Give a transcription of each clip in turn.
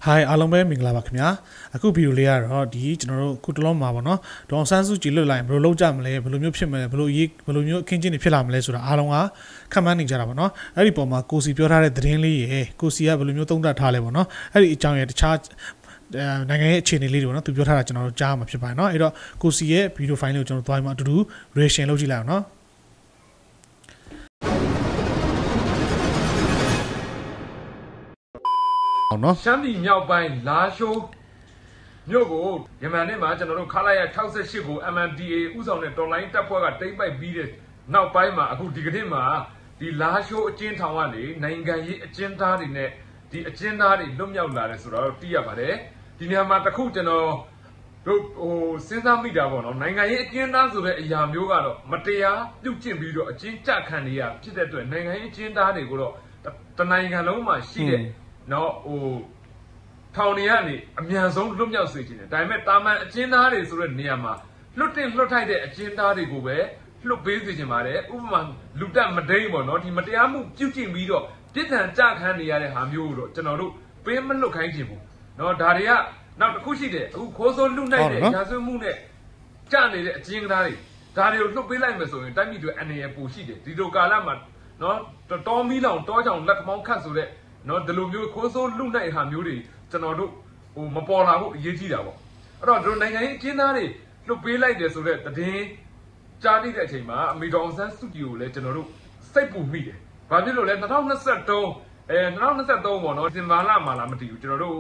Hi အားလုံးပဲမင်္ဂလာပါခင်ဗျာအခုဗီဒီယိုလေးကတော့ဒီကျွန်တော်တို့ခုတလုံးမှာပေါ့နော်ဒေါန်ဆန်းစုကြည်လွတ်လိုက်ဘယ်လိုလုပ်ကြမလဲဘယ်လိုမျိုးဖြစ်မလဲဘယ်လိုမျိုးအခင်းကျင်းတွေဖြစ်လာမလဲဆိုတာအားလုံးကခံမှန်းနေကြတာပေါ့နော်အဲ့ဒီပုံမှာကိုစီပြောထားတဲ့သတင်းလေးရေကိုစီကဘယ်လိုမျိုးသုံးသပ်ထားလဲပေါ့နော်အဲ့ဒီအကြောင်းရဲ့တခြားနိုင်ငံရဲ့အခြေအနေလေးတွေပေါ့နော်သူပြောထားတာကျွန်တော်တို့ကြားမှာဖြစ်ပါတယ်နော်အဲ့တော့ကိုစီရဲ့ဗီဒီယိုဖိုင်လေးကိုကျွန်တော်တို့သွားပြီးမှအတူတူ reaction လုပ်ကြည့်လိုက်အောင်နော်ရှမ်းပြည်မြောက်ပိုင်းလာရှိုးမြို့ကိုယမန်နေ့မှာကျွန်တော်တို့ခလာရ68ကို MNDAA ဥဆောင်တဲ့တော်လိုင်းတပ်ဖွဲ့ကတိမ့်ပိုက်ပြီးတဲ့နောက်ပိုင်းမှာအခုဒီကနေ့မှာဒီလာရှိုးအကျဉ်းထောင်ကနေနိုင်ငံရေးအကျဉ်းသားတွေနဲ့ဒီအကျဉ်းသားတွေလွတ်မြောက်လာတယ်ဆိုတော့သိရပါတယ်ဒီနေရာမှာတခုကျွန်တော်တို့စဉ်းစားမိတာပေါ့နော်နိုင်ငံရေးအကျဉ်းသားဆိုတဲ့အရာမျိုးကတော့မတရားပြုတ်ကျင့်ပြီးတော့အကျဉ်းချခံနေရဖြစ်တဲ့အတွက်နိုင်ငံရေးအကျဉ်းသားတွေကိုတော့တနိုင်ငံလုံးမှာရှိတဲ့နော်ထောင်တွေကနေအမြန်ဆုံးလွတ်မြောက်စေချင်တယ်ဒါပေမဲ့တာမန်အကျဉ်းသားတွေဆိုတဲ့နေရာမှာလွတ်ထိုက်တဲ့အကျဉ်းသားတွေကိုပဲလွတ်ပေးစေချင်ပါတယ်ဥပမာလူတက်မဒိန်းပေါ့နော်ဒီမတရားမှုပြုတ်ကျင့်ပြီးတော့ပြစ်ဒဏ်ကြခံနေရတဲ့ဟာမျိုးကိုတော့ကျွန်တော်တို့ပေးမလွတ်ခိုင်းချင်ဘူးနော်ဒါတွေကနောက်တစ်ခုရှိတယ်အခုခိုးစိုးလူနိုင်တဲ့ရာဇဝတ်မှုနဲ့ကြနေတဲ့အကျဉ်းသားတွေဒါတွေကိုလွတ်ပေးလိုက်မယ်ဆိုရင်တိုက်ပြည်တွေအနေနဲ့ပိုရှိတယ်ဒီလိုကာလမှာနော်တော်မီလောင်တောချောင်လက်မောင်းခတ်ဆိုတဲ့နော်ဒီလိုမျိုးခိုးစိုးလူနိုင်ဟာမျိုးတွေကျွန်တော်တို့မပေါ်လာဖို့အရေးကြီးတာပေါ့အဲ့တော့တို့နိုင်ငံရေးအကျဉ်းသားတွေလွတ်ပေးလိုက်တယ်ဆိုတဲ့သတင်းကြားသိတဲ့အချိန်မှာအမေတော်ဆန်းစုကြည်ကိုလည်းကျွန်တော်တို့စိတ်ပူမိတယ်ဘာဖြစ်လို့လဲ2023ပေါ့နော်တင်ပါလာမှာလားမသိဘူးကျွန်တော်တို့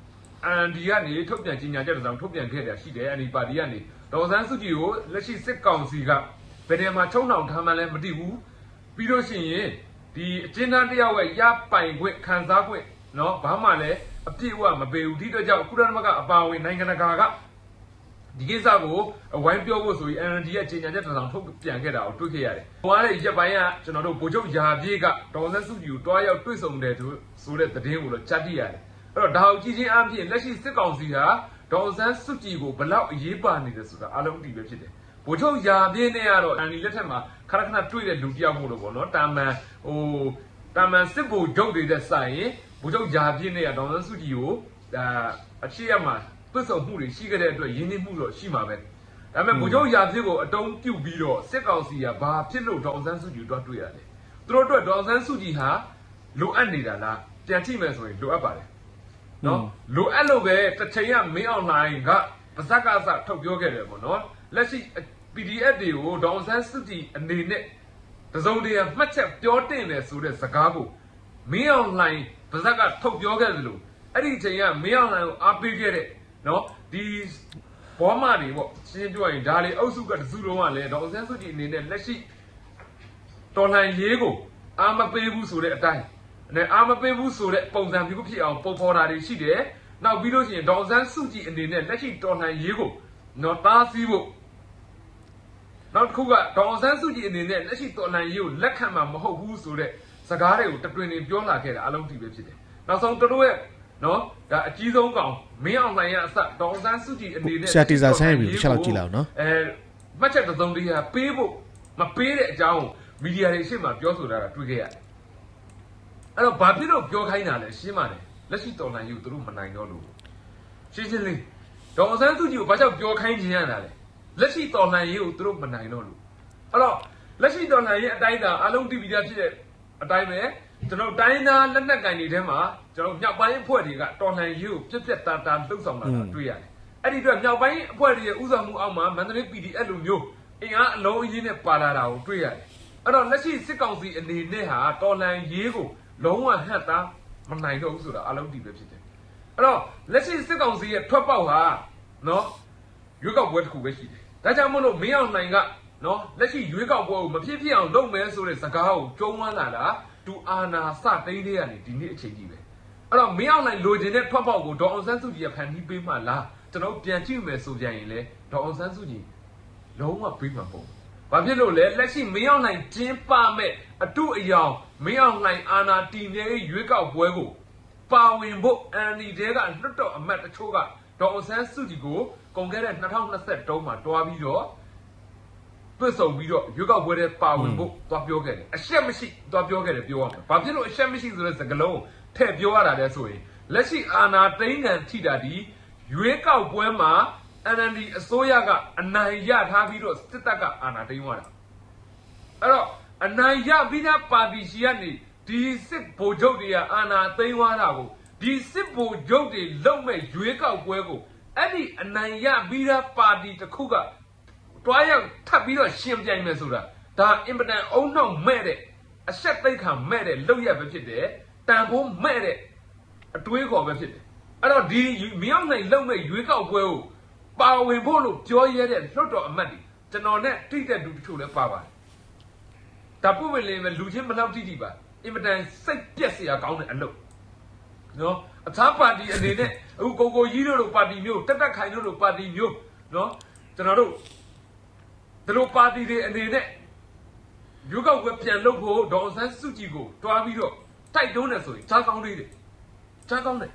NLDကနေထုတ်ပြန်ကြေညာချက်တစ်စောင်ထုတ်ပြန်ခဲ့တာရှိတယ် NLD ပါတီကနေဒေါ်ဆန်းစုကြည်ကိုလက်ရှိစစ်ကောင်စီကဘယ်နေရာမှာချုံနှောင်ထားမှန်းလဲမသိဘူးပြီးလို့ရှိရင်ဒီအကျဉ်းသားတယောက်ရဲ့ရပိုင်ခွင့်ခံစားခွင့်နော်ဘာမှလည်းအပြည့်အဝမပေးဘူးဒီတော့ကြောင့်ကုလသမဂ္ဂအပါအဝင်နိုင်ငံတကာကဒီကိစ္စကိုဝိုင်းပြောဖို့ဆိုပြီး NLD ရဲ့ကြေညာချက်တစ်စောင်ထုတ်ပြန်ခဲ့တာကိုတွေ့ခဲ့ရတယ်။ဟိုကလည်းရက်ပိုင်းကကျွန်တော်တို့ဗိုလ်ချုပ်ရာပြည့်ကဒေါ်ဆန်းစုကြည်ကိုတွားရောက်တွေ့ဆုံတယ်ဆိုတဲ့သတင်းကိုတော့ကြားသိရတယ်။အဲ့တော့ဒါကိုကြည့်ချင်းအားဖြင့်လက်ရှိစစ်ကောင်စီဟာဒေါ်ဆန်းစုကြည်ကိုဘယ်လောက်အရေးပါနေတယ်ဆိုတာအလုံးအတည်ပဲဖြစ်တယ်။ဗိုလ်ချုပ်ရာပြည့်နဲ့ကတော့ NLD လက်ထက်မှာခဏတွေ့တဲ့လူတယောက်မို့လို့ပေါ့နော်တာမန်စစ်ဗိုလ်ချုပ်တွေတဲ့ဆိုင်ရင်ဗိုလ်ချုပ်ရာပြည့်နဲ့ဒေါ်ဆန်းစုကြည်ကိုအချစ်ရမှာတွတ်ဆုံမှုတွေရှိခဲ့တဲ့အတွက်ရင်းနှီးမှုတော့ရှိမှာပဲဒါပေမဲ့ဗိုလ်ချုပ်ရာပြည့်ကိုအတုံးပြုတ်ပြီးတော့စစ်ကောင်စီကဘာဖြစ်လို့ဒေါ်ဆန်းစုကြည်တွားတွေ့ရလဲသူတို့အတွက်ဒေါ်ဆန်းစုကြည်ဟာလိုအပ်နေတာလားပြန်ကြည့်မယ်ဆိုရင်လိုအပ်ပါတယ်နော်လိုအပ်လို့ပဲတစ်ချိန်ကမင်းအောင်လှိုင်ကပါဇက်ကစထုတ်ပြောခဲ့တယ်ပေါ့နော်လက်ရှိ PDF တွေကိုဒေါ်ဆန်းစုကြည်အနေနဲ့တစုံတရာမှတ်ချက်ပြောတင်တယ်ဆိုတဲ့စကားကိုမင်းအောင်လှိုင်ပါဇက်ကထုတ်ပြောခဲ့တယ်လို့အဲ့ဒီအချိန်ကမင်းအောင်လှိုင်ကိုအားပေးခဲ့တဲ့နော်ဒီဘောမတွေပေါ့ရှင်းပြောရင်ဒါလေအုပ်စုကတစုလုံးကလည်းဒေါ်ဆန်းစုကြည်အနေနဲ့လက်ရှိတော်လှန်ရေးကိုအာမပေးဘူးဆိုတဲ့အတိုင်းနဲ့အာမပေးဘူးဆိုတဲ့ပုံစံမျိုးဖြစ်အောင်ပုံဖော်တာတွေရှိတယ်နောက်ပြီးလို့ရှိရင်ဒေါ်ဆန်းစုကြည်အနေနဲ့လက်ရှိတော်လှန်ရေးကိုနော်တားဆီးဖို့နောက်တစ်ခုကဒေါ်ဆန်းစုကြည်အနေနဲ့လက်ရှိတော်လှန်ရေးကိုလက်ခံမှာမဟုတ်ဘူးဆိုတဲ့စကားတွေကိုတတွင်တွင်ပြောလာခဲ့တာအလုံးထိပဲဖြစ်တယ်နောက်ဆုံးတို့ရဲ့နော်ဒါအကြီးဆုံးကောင်မင်းအောင်လှိုင်ရအစဒေါ်ဆန်းစုကြည်အနေနဲ့ဆရာတီဇာဆိုင်ပြီးချက်လောက်ကြည့်လိုက်အောင်နော်မှတ်ချက်သုံးတရားပေးဖို့မပေးတဲ့အကြောင်းမီဒီယာတွေရှေ့မှာပြောဆိုတာတွေ့ခဲ့ရတယ်အဲ့တော့ဘာဖြစ်လို့ပြောခိုင်းတာလဲရှင်းပါတယ်လက်ရှိတော်လှန်ရေးကိုသူတို့မနိုင်တော့လို့ရှင်းလေးဒေါ်ဆန်းစုကြည်ကိုဘာကြောင့်ပြောခိုင်းခြင်းရတာလဲလက်ရှိတော်လှန်ရေးကိုသူတို့မနိုင်တော့လို့အဲ့တော့လက်ရှိတော်လှန်ရေးအတိုင်းသာအလုံးတီးပြီးသားဖြစ်တဲ့အတိုင်းပဲကျွန်တော်တိုင်းသားလက်နက်ကင်တွေထဲမှာကျွန်တော်မြောက်ပိုင်းအဖွဲ့တွေကတော်လှန်ရေးကိုပြက်ပြက်တာတာလှုပ်ဆောင်လာတာတွေ့ရတယ်အဲ့ဒီအတွက်မြောက်ပိုင်းအဖွဲ့တွေရဲ့ဥဆောင်မှုအောက်မှာမန္တလေး PDF လိုမျိုးအင်အားအလုံးအရင်းနဲ့ပါလာတာကိုတွေ့ရတယ်အဲ့တော့လက်ရှိစစ်ကောင်စီအနေနဲ့ဟာတော်လှန်ရေးကိုလုံးဝဟန့်တာမနိုင်တော့ဘူးဆိုတာအလုံးတည်ပဲဖြစ်တယ်အဲ့တော့လက်ရှိစစ်ကောင်စီရဲ့ထွက်ပေါက်ဟာနော်ရွေးကောက်ပွဲတစ်ခုပဲရှိတယ်ဒါကြောင့်မို့လို့မင်းအောင်လှိုင်ကနော်လက်ရှိရွေးကောက်ပွဲကိုမဖြစ်ဖြစ်အောင်လုပ်မယ်ဆိုတဲ့စကားကိုကျုံးဝမ်းလာတာတူအာနာစတိန်တွေကနေဒီနေ့အချိန်ကြီးပဲအဲ့တော့မင်းအောင်လှိုင်လိုချင်တဲ့ထွက်ပေါက်ကိုဒေါ်အောင်ဆန်းစုကြည်ကဖန်တီးပေးမှလားကျွန်တော်ပြန်ကြည့်မယ်ဆိုပြန်ရင်လေဒေါ်အောင်ဆန်းစုကြည်လုံးဝပေးမှာပေါ့ဘာဖြစ်လို့လဲလက်ရှိမင်းအောင်လှိုင်ကျင်းပမဲ့အတုအယောင်မင်းအောင်လှိုင်အာနာတီနေရွေးကောက်ပွဲကိုပါဝင်ဖို့အန်ဒီတဲကလွတ်တော်အမတ်တချို့ကဒေါ်အောင်ဆန်းစုကြည်ကိုကုန်ခဲ့တဲ့2023မှာတွားပြီးတော့တွေ့ဆုံပြီးတော့ရွေးကောက်ပွဲတဲ့ပါဝင်ဖို့သွားပြောခဲ့တယ်အရှက်မရှိသွားပြောခဲ့တယ်ပြောရမယ်ဘာဖြစ်လို့အရှက်မရှိဆိုတဲ့စကားလုံးထည့်ပြောရတာလဲဆိုရင်လက်ရှိအာဏာသိမ်းခံထိတာဒီရွေးကောက်ပွဲမှာ NLD အစိုးရကအနိုင်ရထားပြီးတော့စစ်တပ်ကအာဏာသိမ်းသွားတာအဲ့တော့အနိုင်ရပြီးတဲ့ပါတီရှိကနေဒီစစ်ဗိုလ်ချုပ်တွေကအာဏာသိမ်းသွားတာကိုဒီစစ်ဗိုလ်ချုပ်တွေလုံမဲ့ရွေးကောက်ပွဲကိုအဲ့ဒီအနိုင်ရပြီးတဲ့ပါတီတစ်ခုကတွားရောက်ထပ်ပြီးတော့ရှင်ပြိုင်မယ်ဆိုတာဒါအင်ပတန်အုံနောက်မဲ့တဲ့အဆက်သိက္ခာမဲ့တဲ့လောက်ရပဲဖြစ်တယ်တန်ဖိုးမဲ့တဲ့အတွေးခေါ်ပဲဖြစ်တယ်အဲ့တော့ဒီမြောက်နိုင်လုံမဲ့ရွေးကောက်ပွဲကိုပါဝင်ဖို့လို့ပြောရတဲ့လွှတ်တော်အမတ်တွေကျွန်တော်နဲ့တိတဲ့လူတချို့လည်းပါပါတယ်ဒါပုဝေလင်းပဲလူချင်းမလောက်တိပါအင်မတန်စိတ်ပြက်စရာကောင်းတဲ့အလုပ်နော်အခြားပါတီအနေနဲ့အခုကိုကြီးတို့လိုပါတီမျိုးတက်ခိုင်တို့လိုပါတီမျိုးနော်ကျွန်တော်တို့ဒီလိုပါတီတွေအနေနဲ့ရွေးကောက်ပွဲပြန်လုပ်ဖို့ဒေါ်အောင်ဆန်းစုကြည်ကိုတွားပြီးတော့တိုက်တွန်းတယ်ဆိုရင်ချားကောင်းသေးတယ်ချားကောင်းတယ်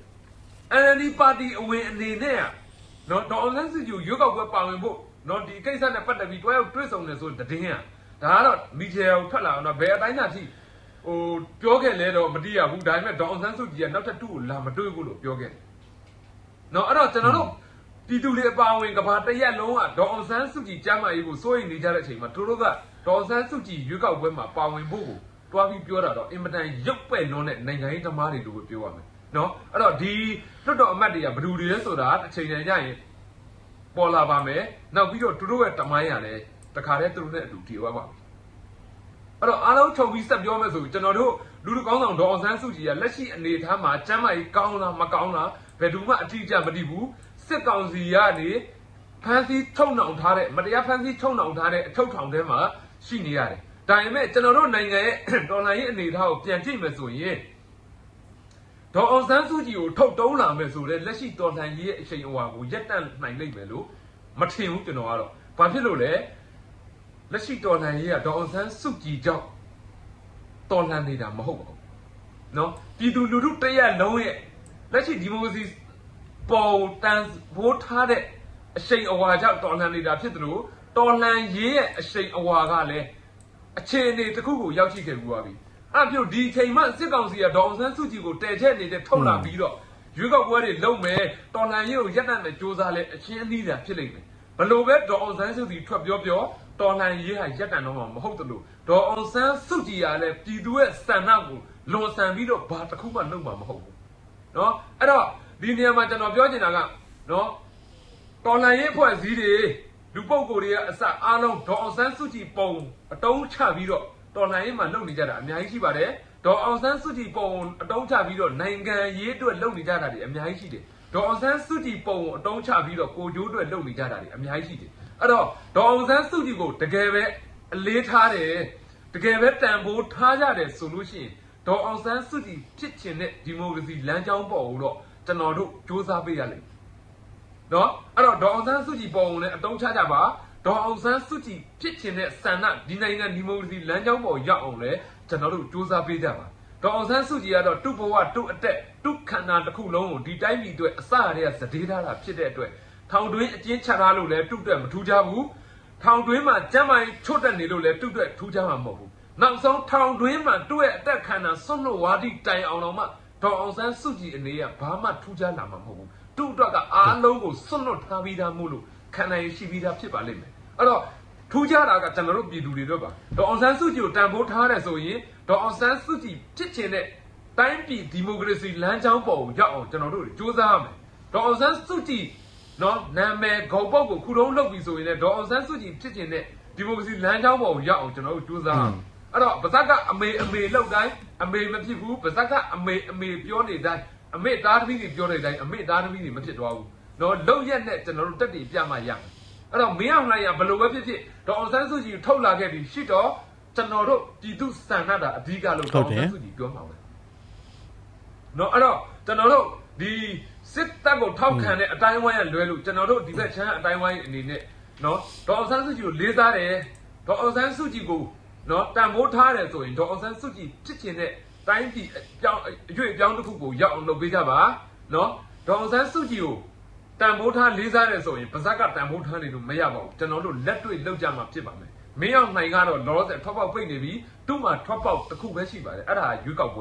NLD ပါတီအဝင်အနေနဲ့ကနော်ဒေါ်အောင်ဆန်းစုကြည်ကိုရွေးကောက်ပွဲပါဝင်ဖို့နော်ဒီကိစ္စနဲ့ပတ်သက်ပြီးတွားရောက်တွေ့ဆုံတယ်ဆိုတဲ့တည်င်းဒါကတော့မီဒီယာကိုထွက်လာအောင်တော့ဘယ်အတိုင်းသာထိပြောခဲ့လဲတော့မတိရဘူးဒါပေမဲ့ဒေါ်အောင်ဆန်းစုကြည်ကနောက်ထပ်သူ့ကိုလာမတွေ့ဘူးလို့ပြောခဲ့တယ်နော်အဲ့တော့ကျွန်တော်တို့ပြည်သူတွေအပါအဝင်ကဘာတရက်လုံးကဒေါ်အောင်ဆန်းစုကြည်ကျမ်းမာရေးကိုစိုးရိမ်နေကြတဲ့အချိန်မှာတို့ကဒေါ်အောင်ဆန်းစုကြည်ရွေးကောက်ပွဲမှာပါဝင်ဖို့ကိုတွားပြီးပြောတာတော့အင်မတန်ရုပ်ပဲ့လွန်းတဲ့နိုင်ငံရေးသမားတွေလို့ပြောရမယ်နော်အဲ့တော့ဒီလွှတ်တော်အမတ်တွေကဘယ်သူတွေလဲဆိုတာအချိန်တန်ကြရင်ပေါ်လာပါမယ်နောက်ပြီးတော့တို့ရဲ့တမိုင်းရလဲတခါတည်းသူတို့နဲ့အတူတည်သွားပါအဲ့တော့အားလုံးချုပ်ပြီးဆက်ပြောမယ်ဆိုကျွန်တော်တို့လူလူကောင်းဆောင်ဒေါ်အောင်ဆန်းစုကြည်ကလက်ရှိအနေအထားမှာကျမ်းမာရေးကောင်းလားမကောင်းလားဘယ်သူမှအတိအကျမသိဘူးစစ်ကောင်စီကနေဖမ်းဆီးထုတ်နှောင်ထားတဲ့မတရားဖမ်းဆီးထုတ်နှောင်ထားတဲ့အထုတ်ထောင်ထဲမှာရှိနေရတယ်ဒါပေမဲ့ကျွန်တော်တို့နိုင်ငံရဲ့တော်လှန်ရေးအနေအထားကိုပြန်ကြည့်မယ်ဆိုရင်ဒေါ်အောင်ဆန်းစုကြည်ကိုထုတ်တုံးလာမယ်ဆိုတဲ့လက်ရှိတော်လှန်ရေးရဲ့အချိန်အဝါကိုရပ်တန့်နိုင်လိမ့်မယ်လို့မထင်ဘူးကျွန်တော်ကတော့ဘာဖြစ်လို့လဲလက်ရှိတော်လှန်ရေးကဒေါ်အောင်ဆန်းစုကြည်ကြောင့်တော်လှန်နေတာမဟုတ်ပါဘူးနော်ပြည်သူလူထုတရက်လုံးရဲ့လက်ရှိဒီမိုကရေစီပေါ်တန်ဖိုးထားတဲ့အရှိန်အဝါကြောင့်တော်လှန်နေတာဖြစ်တယ်လို့တော်လှန်ရေးရဲ့အရှိန်အဝါကလည်းအခြေအနေတစ်ခုကိုရောက်ရှိခဲ့ပြီးပါပြီအဲ့ပြုတ်ဒီချိန်မှစစ်ကောင်စီကဒေါ်အောင်ဆန်းစုကြည်ကိုတဲချက်နေတဲ့ထုတ်လာပြီးတော့ရွေးကောက်ပွဲတွေလုပ်မယ်တော်လှန်ရေးကိုရပ်တန့်မယ်စ조사လဲအချင်းအနည်းတာဖြစ်လိမ့်မယ်ဘလို့ပဲဒေါ်အောင်ဆန်းစုကြည်ထွက်ပြောတော်လှန်ရေးဟာရပ်တန့်တော့မှာမဟုတ်တယ်လို့ဒေါ်အောင်ဆန်းစုကြည်ကလည်းပြည်သူရဲ့စံနှုန်းကိုလွန်ဆန်ပြီးတော့ဘာတစ်ခုမှလုပ်မှာမဟုတ်ဘူးနော်အဲ့တော့ဒီနေရာမှာကျွန်တော်ပြောချင်တာကနော်တော်လှန်ရေးဖွဲ့စည်းတွေလူပုဂ္ဂိုလ်တွေကအစအားလုံးဒေါ်အောင်ဆန်းစုကြည်ပုံအတုံးချပြီးတော့တော်လှန်ရေးမှာလုပ်နေကြတာအများကြီးရှိပါတယ်ဒေါ်အောင်ဆန်းစုကြည်ပုံအတုံးချပြီးတော့နိုင်ငံရေးအတွက်လုပ်နေကြတာတွေအများကြီးရှိတယ်ဒေါ်အောင်ဆန်းစုကြည်ပုံအတုံးချပြီးတော့ကိုကျိုးအတွက်လုပ်နေကြတာတွေအများကြီးရှိတယ်အဲ့တော့ဒေါ်အောင်ဆန်းစုကြည်ကိုတကယ်ပဲအလေးထားတယ်တကယ်ပဲတန်ဖိုးထားကြတယ်ဆိုလို့ရှိရင်ဒေါ်အောင်ဆန်းစုကြည်ဖြစ်ချင်တဲ့ဒီမိုကရေစီလမ်းကြောင်းပေါ်ကိုတော့ကျွန်တော်တို့စ조사ပေးရလိမ့်မယ်နော်အဲ့တော့ဒေါ်အောင်ဆန်းစုကြည်ပုံကိုလည်းအတုံးချကြပါဒေါ်အောင်ဆန်းစုကြည်ဖြစ်ချင်တဲ့ဆန္ဒဒီနိုင်ငံဒီမိုကရေစီလမ်းကြောင်းပေါ်ရောက်အောင်လဲကျွန်တော်တို့စ조사ပေးကြပါဒေါ်အောင်ဆန်းစုကြည်ကတော့သူ့ဘဝသူ့အသက်သူ့ခန္ဓာတစ်ခုလုံးကိုဒီတိုင်းပြည်အတွက်အစရတဲ့စဒေးထားတာဖြစ်တဲ့အတွက်ထောင်တွင်းအကျဉ်းချထားလို့လဲသူ့အတွက်မထူးခြားဘူးထောင်တွင်းမှာကျမ်းမာရေးချွတ်တက်နေလို့လဲသူ့အတွက်ထူးခြားမှာမဟုတ်ဘူးနောက်ဆုံးထောင်တွင်းမှာသူ့ရဲ့အသက်ခန္ဓာစွန့်လွတ်ဝါဒီတိုင်အောင်တော့မှဒေါ်အောင်ဆန်းစုကြည်အနေနဲ့ဘာမှထူးခြားလာမှာမဟုတ်ဘူးသူ့အတွက်ကအားလုံးကိုစွန့်လွတ်ထားပြီးသားမို့လို့ခံနိုင်ရှိပြီးသားဖြစ်ပါလိမ့်မယ်အဲ့တော့ထူးခြားတာကကျွန်တော်တို့ပြည်သူတွေတို့ပါဒေါ်အောင်ဆန်းစုကြည်ကိုတန်ဖိုးထားတယ်ဆိုရင်ဒေါ်အောင်ဆန်းစုကြည်ဖြစ်ချင်တဲ့တိုင်းပြည်ဒီမိုကရေစီလမ်းကြောင်းပေါ်ကိုရောက်အောင်ကျွန်တော်တို့စ조사ရမယ်ဒေါ်အောင်ဆန်းစုကြည်နော်နာမည်ဂုံပုတ်ကိုခုတုံးလုပ်ပြီးဆိုရင်လည်းဒေါ်အောင်ဆန်းစုကြည်ဖြစ်ချင်တဲ့ဒီမိုကရေစီလမ်းကြောင်းပေါ်ကိုရောက်အောင်ကျွန်တော်တို့စ조사ရမယ်အဲ့တော့ဗဇက်ကအမေလောက်တိုင်းအမေမဖြစ်ဘူးဗဇက်ကအမေပြောနေတိုင်းအမေသားသမီးတွေပြောနေတိုင်းအမေသားသမီးတွေမဖြစ်သွားဘူးနော်လုံရက်နဲ့ကျွန်တော်တို့တက်တည်ပြမှရမယ်အဲ့တော့မင်းအောင်လှိုင်ကဘလို့ပဲဖြစ်ဖြစ်ဒေါ်အောင်ဆန်းစုကြည်ထုတ်လာခဲ့ပြီးရှိတော့ကျွန်တော်တို့ပြည်သူစံနှတာအဓိကလို့ဒေါ်အောင်ဆန်းစုကြည်ပြောမှာပဲနော်အဲ့တော့ကျွန်တော်တို့ဒီစစ်တပ်ကိုထောက်ခံတဲ့အတိုင်းဝိုင်းရလွဲလို့ကျွန်တော်တို့ဒီဘက်ချမ်းအတိုင်းဝိုင်းအနေနဲ့နော်ဒေါ်အောင်ဆန်းစုကြည်ကိုလေးစားတယ်ဒေါ်အောင်ဆန်းစုကြည်ကိုနော်တန်ဖိုးထားတယ်ဆိုရင်ဒေါ်အောင်ဆန်းစုကြည်ဖြစ်ချင်တဲ့တိုင်းပြည်အရွေ့အပြောင်းတစ်ခုကိုရောက်အောင်လုပ်ပေးကြပါနော်ဒေါ်အောင်ဆန်းစုကြည်ကိုတန်ဖိုးထားလေးစားတယ်ဆိုရင်ပါဇက်ကတန်ဖိုးထားနေလို့မရပါဘူးကျွန်တော်တို့လက်တွေ့လောက်ကြမှာဖြစ်ပါမယ်မင်းအောင်နိုင်ကတော့လောလောဆယ်ထွက်ပေါက်ပိတ်နေပြီသူ့မှာထွက်ပေါက်တစ်ခုပဲရှိပါတယ်အဲ့ဒါရွေးကောက်ပွဲပဲ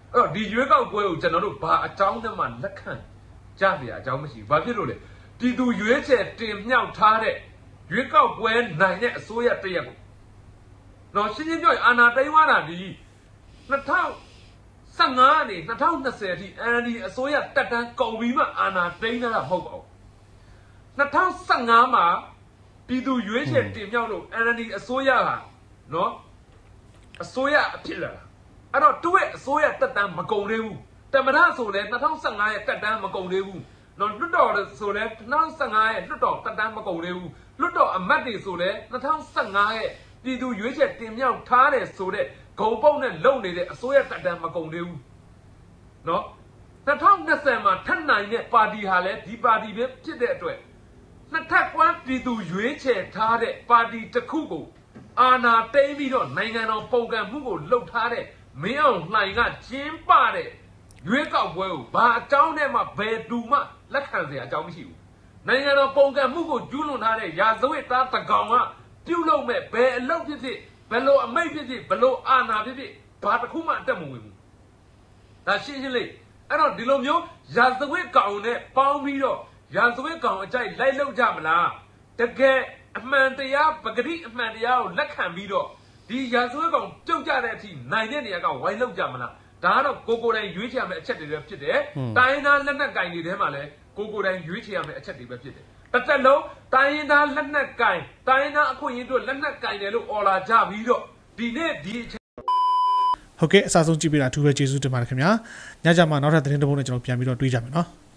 ဒီရွေးကောက်ပွဲကိုကျွန်တော်တို့ဘာအကြောင်းနဲ့မှလက်ခံကြเสียအကြောင်းမရှိဘူးဘာဖြစ်လို့လဲပြည်သူရွေးချယ်တင်မြှောက်ထားတဲ့ရွေးကောက်ပွဲနိုင်တဲ့အစိုးရတရက်ကိုတော့ရှင်းရှင်းပြောရင်အာဏာသိမ်းသွားတာဒီ2015ကနေ2020အထိ NLD အစိုးရတက်တန်းကုန်ပြီးမှအာဏာသိမ်းတာမဟုတ်ပါဘူး2015မှာပြည်သူရွေးချယ်တင်မြှောက်လို့ NLD အစိုးရဟာနော်အစိုးရအဖြစ်လာအဲ့တော့သူ့ရဲ့အစိုးရတက်တန်းမကုန်သေးဘူးတမရဆိုလဲ2015ရဲ့တက်တန်းမကုန်သေးဘူးနော်လွတ်တော်ဆိုလဲ2015ရဲ့လွတ်တော်တက်တန်းမကုန်သေးဘူးလွတ်တော်အမတ်တွေဆိုလဲ2015ရဲ့ပြည်သူရွေးချယ်တင်မြှောက်ထားတယ်ဆိုတဲ့ဂုံပုတ်နဲ့လုံနေတဲ့အစိုးရတက်တန်းမကုန်သေးဘူးနော်2020မှာထပ်နိုင်တဲ့ပါတီဟာလဲဒီပါတီပဲဖြစ်တဲ့အတွက်နှစ်ထပ်ကွမ်းပြည်သူရွေးချယ်ထားတဲ့ပါတီတစ်ခုကိုအာဏာသိမ်းပြီးတော့နိုင်ငံတော်ပုံကံမှုကိုလှုပ်ထားတဲ့မင်းအောင်လှိုင်ကကျင်းပတဲ့ရွေးကောက်ပွဲကိုဘာအကြောင်းနဲ့မှဘယ်သူမှလက်ခံစရာအကြောင်းမရှိဘူးနိုင်ငံတော်ပုံကံမှုကိုကျူးလွန်ထားတဲ့ရာဇဝတ်သားတကောင်ကပြုတ်လုံးမဲ့ဘယ်အလုပ်ဖြစ်ဖြစ်ဘယ်လိုအမိတ်ဖြစ်ဖြစ်ဘယ်လိုအာဏာဖြစ်ဖြစ်ဘာတစ်ခုမှအတက်မဝင်ဘူးဒါရှင်းရှင်းလေးအဲ့တော့ဒီလိုမျိုးရာဇဝတ်ကောင်နဲ့ပေါင်းပြီးတော့ရာဇဝတ်ကောင်အကြိုက်လိုက်လောက်ကြမလားတကယ်အမှန်တရားပဂတိအမှန်တရားကိုလက်ခံပြီးတော့ဒီရာဇဝတ်ကောင်ပြုတ်ကြတဲ့အထိနိုင်တဲ့နေရာကဝိုင်းလောက်ကြမလားဒါကတော့ကိုယ်တိုင်ရွေးချယ်ရမယ့်အချက်တွေပဲဖြစ်တယ်တိုင်းသားလက်နက်ကင်တွေထဲမှာလည်းကိုယ်တိုင်ရွေးချယ်ရမယ့်အချက်တွေပဲဖြစ်တယ်တစ်သက်လုံးတိုင်းသားလက်နက်ကင်တိုင်းသားအခွင့်အရေးတို့လက်နက်ကင်တယ်လို့အော်လာကြပြီးတော့ဒီနေ့ဒီဟုတ်ကဲ့အစားဆုံးကြည့်ပေးတာအထူးပဲကျေးဇူးတင်ပါတယ်ခင်ဗျာညကြမှာနောက်ထပ်သတင်းတစ်ပုဒ်နဲ့ကျွန်တော်ပြန်ပြီးတော့တွေ့ကြမယ်နော်